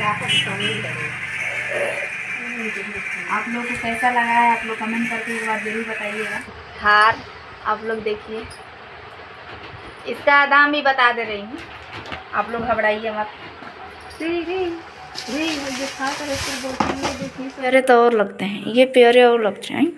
आप लोग को कैसा लगा है, आप लोग कमेंट करके एक बार ज़रूर बताइएगा। हार आप लोग देखिए, इसका दाम भी बता दे रही हूँ, आप लोग घबराइए मत। प्यारे तो और लगते हैं, ये प्यारे और लगते हैं।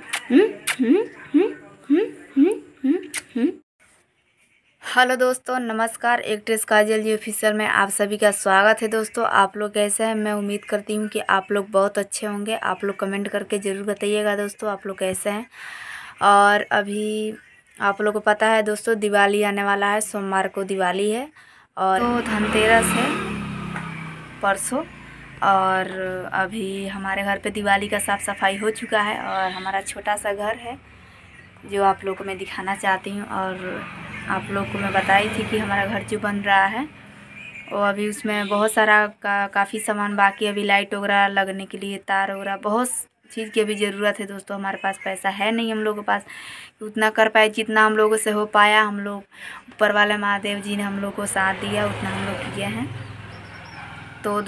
हेलो दोस्तों, नमस्कार। एक्ट्रेस काजल जी ऑफिशियल में आप सभी का स्वागत है। दोस्तों आप लोग कैसे हैं? मैं उम्मीद करती हूँ कि आप लोग बहुत अच्छे होंगे। आप लोग कमेंट करके ज़रूर बताइएगा दोस्तों आप लोग कैसे हैं। और अभी आप लोगों को पता है दोस्तों, दिवाली आने वाला है, सोमवार को दिवाली है और तो धनतेरस है परसों। और अभी हमारे घर पे दिवाली का साफ़ सफाई हो चुका है और हमारा छोटा सा घर है जो आप लोग को मैं दिखाना चाहती हूँ। और आप लोग को मैं बताई थी कि हमारा घर जो बन रहा है वो अभी उसमें बहुत सारा काफ़ी सामान बाकी, अभी लाइट वगैरह लगने के लिए, तार वगैरह, बहुत चीज़ की अभी ज़रूरत है दोस्तों। हमारे पास पैसा है नहीं हम लोगों के पास उतना कर पाए, जितना हम लोगों से हो पाया, हम लोग ऊपर वाले महादेव जी ने हम लोग को साथ दिया, उतना हम लोग किए हैं। तो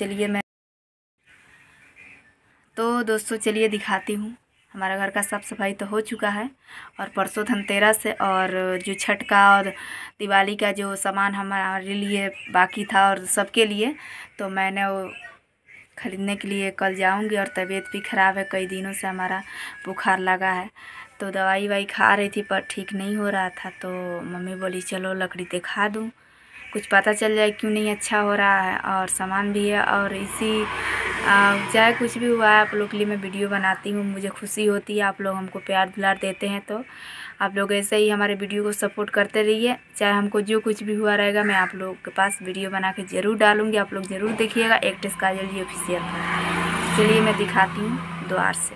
दोस्तों चलिए दिखाती हूँ। हमारा घर का साफ़ सफाई तो हो चुका है और परसों धनतेरस है और जो छठ का और दिवाली का जो सामान हमारे लिए बाकी था और सबके लिए, तो मैंने वो ख़रीदने के लिए कल जाऊंगी। और तबीयत भी ख़राब है, कई दिनों से हमारा बुखार लगा है, तो दवाई वाई खा रही थी पर ठीक नहीं हो रहा था। तो मम्मी बोली चलो लकड़ी दिखा दूँ, कुछ पता चल जाए क्यों नहीं अच्छा हो रहा है। और सामान भी है और इसी चाहे कुछ भी हुआ है आप लोग के लिए मैं वीडियो बनाती हूँ, मुझे खुशी होती है। आप लोग हमको प्यार दुलार देते हैं, तो आप लोग ऐसे ही हमारे वीडियो को सपोर्ट करते रहिए। चाहे हमको जो कुछ भी हुआ रहेगा मैं आप लोगों के पास वीडियो बना के ज़रूर डालूँगी, आप लोग ज़रूर देखिएगा एक्ट्रेस काजल जी ऑफिशियल। चलिए मैं दिखाती हूँ द्वार से।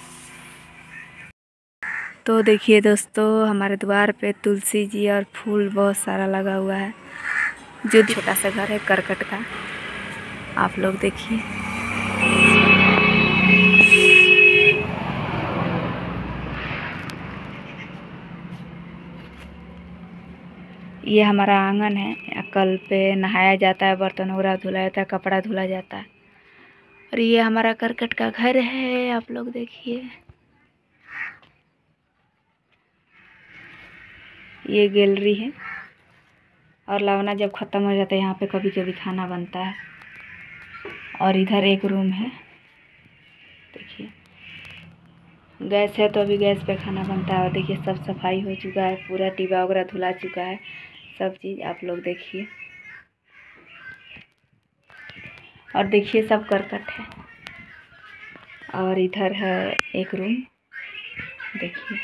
तो देखिए दोस्तों, हमारे द्वार पे तुलसी जी और फूल बहुत सारा लगा हुआ है। जो छोटा सा घर है करकट का, आप लोग देखिए। ये हमारा आंगन है, कल पे नहाया जाता है, बर्तन वगैरह धुला जाता है, कपड़ा धुला जाता है। और ये हमारा करकट का घर है, आप लोग देखिए। ये गैलरी है और लवना जब ख़त्म हो जाता है यहाँ पे कभी कभी खाना बनता है। और इधर एक रूम है, देखिए गैस है तो अभी गैस पे खाना बनता है। और देखिए सब सफाई हो चुका है, पूरा डिब्बा वगैरह धुला चुका है, सब चीज़ आप लोग देखिए। और देखिए सब करकट है। और इधर है एक रूम, देखिए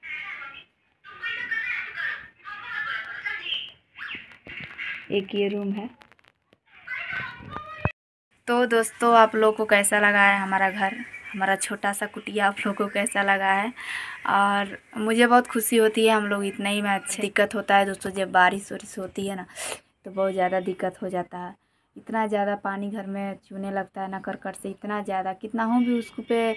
एक ये रूम है। तो दोस्तों आप लोग को कैसा लगा है हमारा घर, हमारा छोटा सा कुटिया, आप लोग को कैसा लगा है? और मुझे बहुत खुशी होती है, हम लोग इतना ही में अच्छे। दिक्कत होता है दोस्तों जब बारिश वारिश होती है ना, तो बहुत ज़्यादा दिक्कत हो जाता है। इतना ज़्यादा पानी घर में चूने लगता है ना करकट से, इतना ज़्यादा, कितना हो भी उसको पे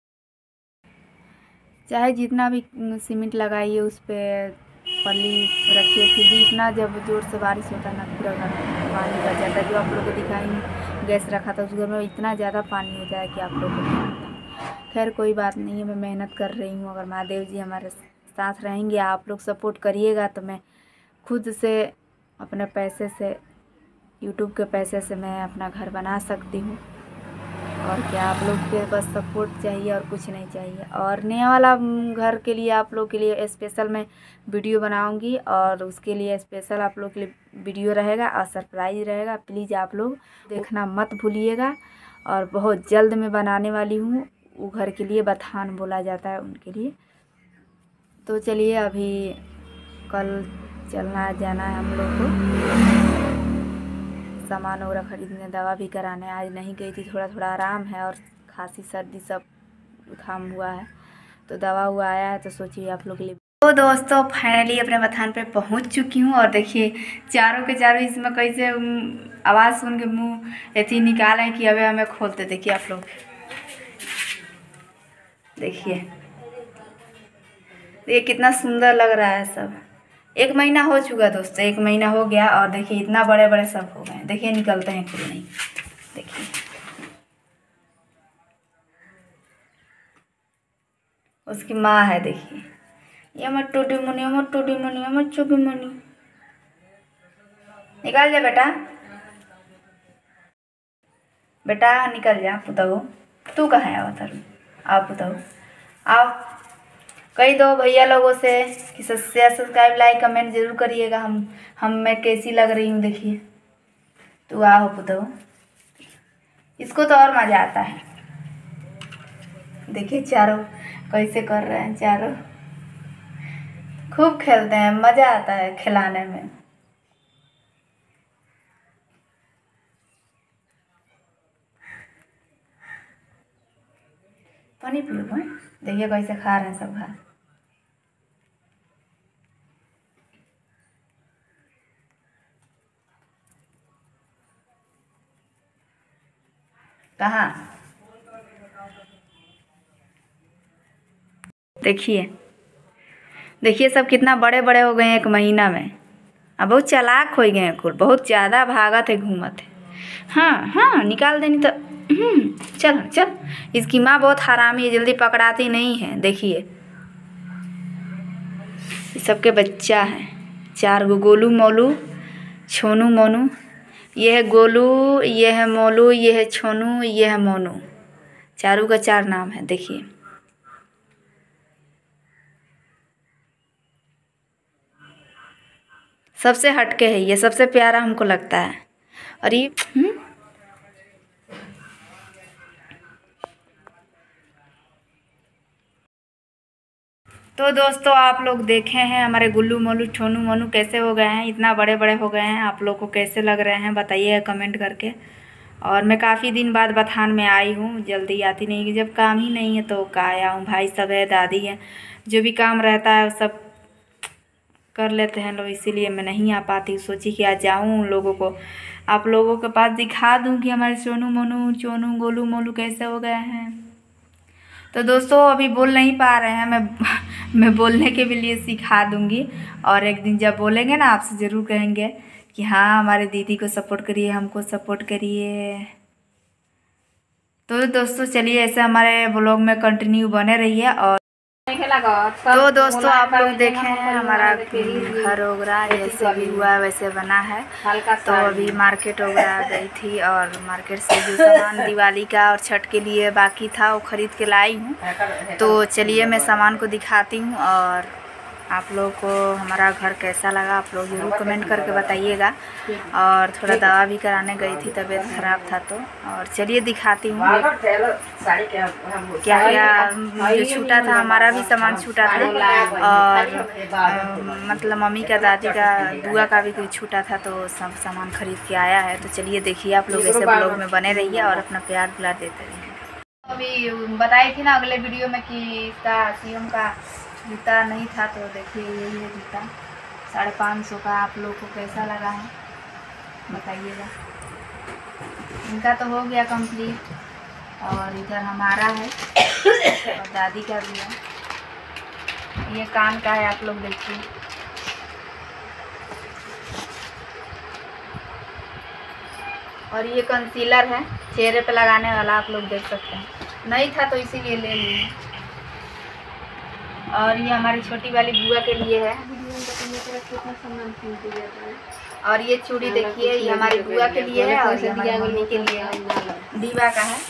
चाहे जितना भी सीमेंट लगाइए उस पर पल्ली रखिए, फिर भी इतना जब ज़ोर से बारिश होता है ना पूरा घर पानी भर जाता है। जो आप लोग को दिखाई गैस रखा था उस घर में इतना ज़्यादा पानी हो जाए कि आप लोग को नहीं पता। खैर कोई बात नहीं है, मैं मेहनत कर रही हूँ। अगर महादेव जी हमारे साथ रहेंगे, आप लोग सपोर्ट करिएगा, तो मैं खुद से अपने पैसे से, यूट्यूब के पैसे से मैं अपना घर बना सकती हूँ। और क्या, आप लोग के बस सपोर्ट चाहिए और कुछ नहीं चाहिए। और नया वाला घर के लिए आप लोग के लिए स्पेशल मैं वीडियो बनाऊंगी और उसके लिए स्पेशल आप लोग के लिए वीडियो रहेगा और सरप्राइज रहेगा। प्लीज़ आप लोग देखना मत भूलिएगा। और बहुत जल्द मैं बनाने वाली हूँ, वो घर के लिए बथान बोला जाता है उनके लिए। तो चलिए अभी कल चलना जाना है हम लोग को सामान वगैरह खरीदने, दवा भी कराने। आज नहीं गई थी, थोड़ा थोड़ा आराम है और खांसी सर्दी सब जुकाम हुआ है, तो दवा हुआ आया है, तो सोचिए आप लोग के लिए। तो दोस्तों फाइनली अपने बथान पे पहुंच चुकी हूँ। और देखिए चारों के चारों इसमें कैसे आवाज़ सुन के मुँह ऐसी निकालें कि अबे हमें खोलते। देखिए आप लोग देखिए, ये कितना सुंदर लग रहा है सब। 1 महीना हो चुका दोस्तों, 1 महीना हो गया और देखिए इतना बड़े बड़े सब हो गए। देखिए निकलते हैं खुद नहीं, देखिए उसकी माँ है, देखिए ये मत टूटी मुनी, मत टूटी मुनी, मत चुपी मुनी। निकाल जा बेटा, बेटा निकल जा पुतहू। तू कहाँ है अवतारू? आओ पुतहू आओ। कही दो भैया लोगों से कि सब्सक्राइब लाइक कमेंट जरूर करिएगा। हम मैं कैसी लग रही हूँ देखिए। तू आओ पुतहू, इसको तो और मज़ा आता है। देखिए चारों कैसे कर रहे हैं, चारों खूब खेलते हैं, मज़ा आता है खिलाने में। पानी पियो भाई, देखिए कैसे खा रहे हैं सब घास। कहाँ देखिए, देखिए सब कितना बड़े बड़े हो गए हैं 1 महीना में। अब बहुत चालाक हो गए हैं, कुल बहुत ज़्यादा भागत है, घूमत है। हाँ हाँ निकाल देनी तो चल चल। इसकी माँ बहुत हरामी है, जल्दी पकड़ाती नहीं है। देखिए ये सबके बच्चा हैं, 4 गो, गोलू मोलू छोनू मोनू। ये है गोलू, ये है मोलू, ये है छोनू, ये है मोनू। चारों का 4 नाम है देखिए। सबसे हटके है ये, सबसे प्यारा हमको लगता है। और ये तो दोस्तों आप लोग देखे हैं हमारे गुल्लू मोलू छोनू मोनू कैसे हो गए हैं, इतना बड़े बड़े हो गए हैं। आप लोग को कैसे लग रहे हैं बताइए कमेंट करके। और मैं काफ़ी दिन बाद बथान में आई हूँ, जल्दी आती नहीं, जब काम ही नहीं है तो का आया हूँ। भाई सब है, दादी है, जो भी काम रहता है सब कर लेते हैं लोग, इसीलिए मैं नहीं आ पाती। सोची कि आज जाऊँ उन लोगों को, आप लोगों के पास दिखा दूँ कि हमारे सोनू मोनू चोनू गोलू मोलू कैसे हो गए हैं। तो दोस्तों अभी बोल नहीं पा रहे हैं, मैं बोलने के भी लिए सिखा दूँगी। और एक दिन जब बोलेंगे ना आपसे ज़रूर कहेंगे कि हाँ हमारे दीदी को सपोर्ट करिए, हमको सपोर्ट करिए। तो दोस्तों चलिए ऐसे हमारे ब्लॉग में कंटिन्यू बने रहिए। और तो दोस्तों आप लोग देखे हैं हमारा घर वगैरह जैसे भी हुआ वैसे बना है। तो अभी मार्केट वगैरह गई थी और मार्केट से जो सामान दिवाली का और छठ के लिए बाकी था वो ख़रीद के लाई हूँ। तो चलिए मैं सामान को दिखाती हूँ और आप लोगों को हमारा घर कैसा लगा आप लोग ज़रूर कमेंट करके बताइएगा। और थोड़ा दवा भी कराने गई थी, तबीयत ख़राब था तो। और चलिए दिखाती हूँ क्या क्या जो छूटा था, हमारा भी सामान छूटा था। और मतलब मम्मी का दादी का बुआ का भी कोई छूटा था, तो सब सामान खरीद के आया है। तो चलिए देखिए आप लोग ऐसे ब्लॉग में बने रहिए और अपना प्यार दुलार देते रहिए। अभी बताई थी ना अगले वीडियो में कि इसका सीएम का जूता नहीं था, तो देखिए यही है जूता 550 का। आप लोग को कैसा लगा है बताइएगा। इनका तो हो गया कंप्लीट और इधर हमारा है और दादी का भी है। ये कान का है, आप लोग देखिए। और ये कंसीलर है चेहरे पे लगाने वाला, आप लोग देख सकते हैं, नहीं था तो इसीलिए ले लिए। और ये हमारी छोटी वाली बुआ के लिए है। और ये चूड़ी देखिए, ये हमारी बुआ के लिए है और ये हमारी मम्मी के लिए है, दीवा का है।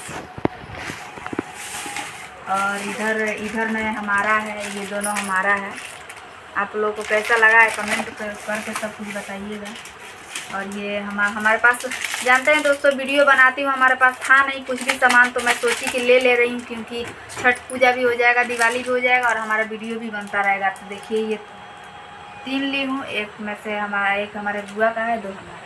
और इधर में हमारा है, ये दोनों हमारा है। आप लोगों को कैसा लगा है कमेंट करके सब कुछ बताइएगा। और ये हमारे पास जानते हैं दोस्तों, वीडियो बनाती हूँ, हमारे पास था नहीं कुछ भी सामान, तो मैं सोची कि ले रही हूँ क्योंकि छठ पूजा भी हो जाएगा, दिवाली भी हो जाएगा और हमारा वीडियो भी बनता रहेगा। तो देखिए ये 3 ली हूँ, एक में से एक हमारे बुआ का है, 2 हमारा।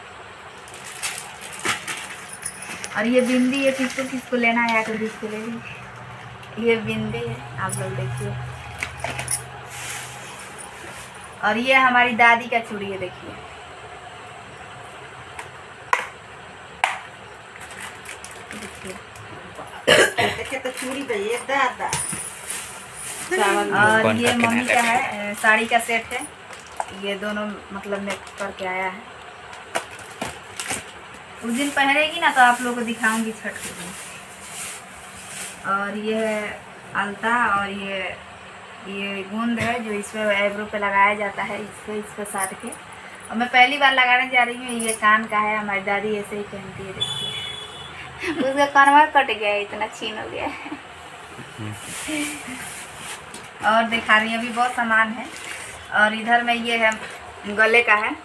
और ये बिंदी है, किसको लेना है आकर किसको ले लीजिए। ये बिंदी है, आप लोग देखिए। और ये हमारी दादी का चूड़ी है, देखिए। और ये मम्मी का है, साड़ी का सेट है। ये दोनों मतलब मैं करके आया है। उस दिन पहनेगी ना तो आप लोगों को दिखाऊंगी छठ के दिन। और ये है अलता और ये गूंद है जो इसमें आईब्रो पे लगाया जाता है, इस पे साट के। और मैं पहली बार लगाने जा रही हूँ। ये कान का है, हमारी दादी ऐसे ही पहनती है, देखिए। उसका कानवा कट गया है, इतना छीन हो गया है। और दिखा रही है, अभी बहुत सामान है। और इधर में ये है गले का है।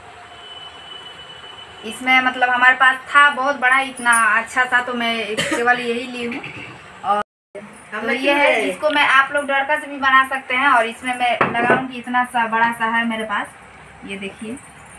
इसमें मतलब हमारे पास था बहुत बड़ा, इतना अच्छा था तो मैं केवल यही ली हूँ। और तो ये है, इसको मैं आप लोग डरका से भी बना सकते हैं। और इसमें मैं लगाऊंगी, इतना सा बड़ा सा है मेरे पास, ये देखिए।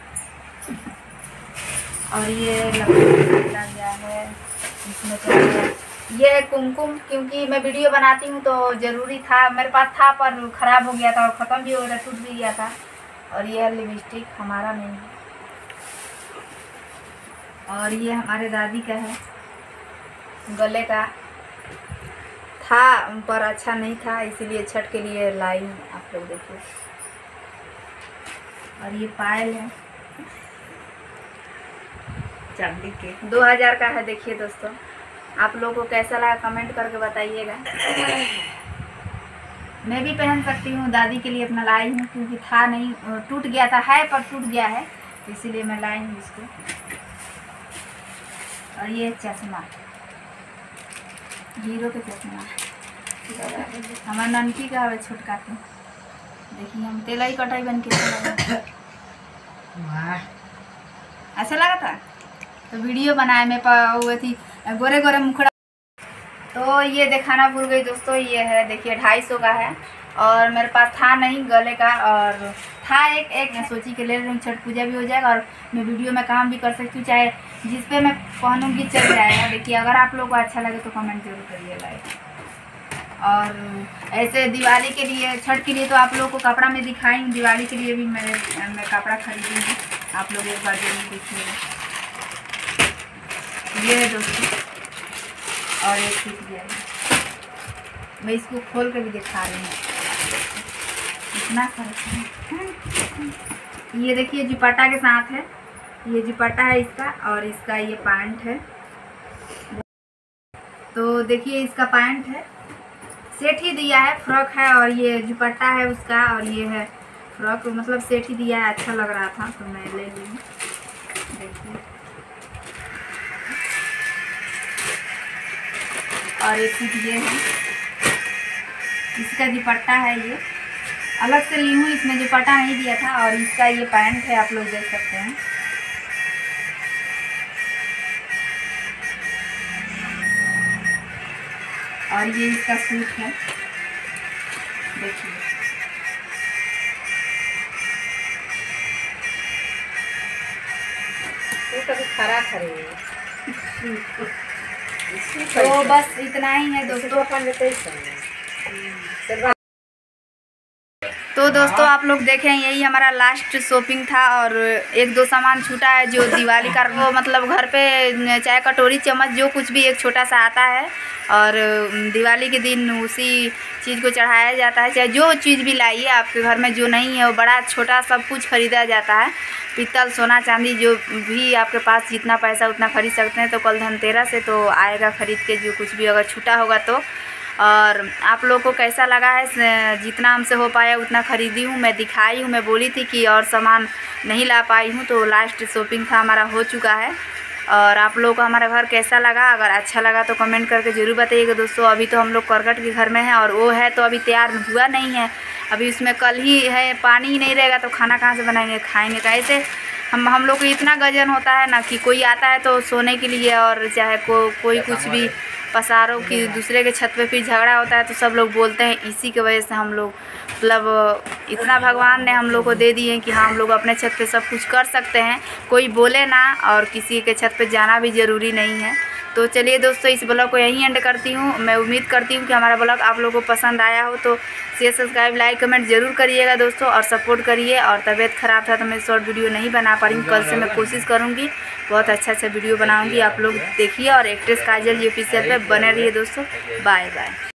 और ये लगा गया है इसमें तो ये कुमकुम, क्योंकि मैं वीडियो बनाती हूँ तो ज़रूरी था, मेरे पास था पर ख़राब हो गया था और ख़त्म भी हो गया, टूट भी गया था। और ये लिपस्टिक हमारा नहीं है। और ये हमारे दादी का है, गले का था पर अच्छा नहीं था, इसीलिए छठ के लिए लाई हूँ, आप लोग देखिए। और ये पायल है चांदी के, 2000 का है। देखिए दोस्तों, आप लोगों को कैसा लगा कमेंट करके बताइएगा। मैं भी पहन सकती हूँ, दादी के लिए अपना लाई हूँ, क्योंकि था नहीं, टूट गया था, है पर टूट गया है, इसीलिए मैं लाई हूँ इसको। और ये चश्मा, हीरो के चश्मा हमारा ननकी का है, छोटका के। देखिए हम तेलाई कटाई बन के अच्छा लगा था तो वीडियो बनाए में हुए थी गोरे गोरे मुखड़ा। तो ये दिखाना भूल गई दोस्तों, ये है देखिए 250 का है। और मेरे पास था नहीं गले का, और था एक मैं सोची कि ले लूँ, छठ पूजा भी हो जाएगा और मैं वीडियो में काम भी कर सकती हूँ, चाहे जिस पे मैं पहनूँगी चल जाएगा। देखिए अगर आप लोगों को अच्छा लगे तो कमेंट जरूर करिएगा। और ऐसे दिवाली के लिए, छठ के लिए तो आप लोगों को कपड़ा में दिखाई, दिवाली के लिए भी मैं कपड़ा खरीदी हूँ, आप लोग एक बार जरूर देखिएगा। ये है दोस्तों, और एक सीख गया है, मैं इसको खोल कर भी दिखा रही हूँ, इतना सारा। ये देखिए दुपट्टा के साथ है, ये दुपट्टा है इसका, और इसका ये पैंट है। तो देखिए इसका पैंट है, सेट ही दिया है, फ्रॉक है, और ये दुपट्टा है उसका, और ये है फ्रॉक, मतलब सेट ही दिया है, अच्छा लग रहा था तो मैं ले ली हूँ। देखिए और एक चीज़ ये है, इसका दुपट्टा है, ये अलग से ली हूँ, इसमें दुपट्टा नहीं दिया था। और इसका ये पैंट है, आप लोग देख सकते हैं। और ये इसका सूट है, देखिए। तो कभी खरा खरे तो बस इतना ही है दोस्तों। तो दोस्तों आप लोग देखें, यही हमारा लास्ट शॉपिंग था। और एक दो सामान छूटा है जो दिवाली का, वो मतलब घर पे चाय कटोरी चम्मच जो कुछ भी एक छोटा सा आता है, और दिवाली के दिन उसी चीज़ को चढ़ाया जाता है। चाहे जो चीज़ भी लाइए आपके घर में, जो नहीं है वो बड़ा छोटा सब कुछ खरीदा जाता है। पीतल सोना चांदी जो भी आपके पास जितना पैसा उतना खरीद सकते हैं। तो कल धनतेरस से तो आएगा खरीद के, जो कुछ भी अगर छूटा होगा तो। और आप लोगों को कैसा लगा है, जितना हमसे हो पाया उतना खरीदी हूँ, मैं दिखाई हूँ। मैं बोली थी कि और सामान नहीं ला पाई हूँ, तो लास्ट शॉपिंग था हमारा हो चुका है। और आप लोगों को हमारा घर कैसा लगा, अगर अच्छा लगा तो कमेंट करके ज़रूर बताइएगा दोस्तों। अभी तो हम लोग करकट के घर में हैं, और वो है तो अभी तैयार हुआ नहीं है, अभी उसमें कल ही है, पानी ही नहीं रहेगा तो खाना कहाँ से बनाएंगे, खाएंगे कैसे। हम लोग को इतना गजन होता है ना कि कोई आता है तो सोने के लिए, और चाहे कोई कुछ भी पसारों की दूसरे के छत पे फिर झगड़ा होता है तो सब लोग बोलते हैं। इसी की वजह से हम लोग मतलब इतना भगवान ने हम लोग को दे दिए कि हाँ हम लोग अपने छत पे सब कुछ कर सकते हैं, कोई बोले ना, और किसी के छत पे जाना भी ज़रूरी नहीं है। तो चलिए दोस्तों, इस ब्लॉग को यहीं एंड करती हूँ। मैं उम्मीद करती हूँ कि हमारा ब्लॉग आप लोगों को पसंद आया हो, तो शेयर सब्सक्राइब लाइक कमेंट ज़रूर करिएगा दोस्तों, और सपोर्ट करिए। और तबीयत ख़राब था तो मैं शॉर्ट वीडियो नहीं बना पा रही हूँ, कल से मैं कोशिश करूँगी, बहुत अच्छा वीडियो बनाऊँगी। आप लोग देखिए, और एक्ट्रेस काजल जी ऑफिशियल पे बने रहिए दोस्तों। Bye bye.